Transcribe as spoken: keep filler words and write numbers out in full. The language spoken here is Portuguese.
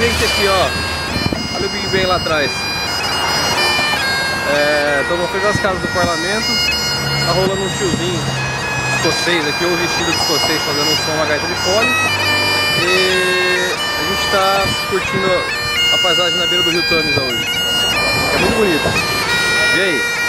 gente aqui, ó. Olha o Big Ben lá atrás. Estamos é, na frente das casas do parlamento. Tá rolando um tiozinho escocês aqui, ou vestido de escocês, fazendo um som na gaita de fole. E a gente tá curtindo a paisagem na beira do rio Tamisa hoje. É muito bonito. E aí?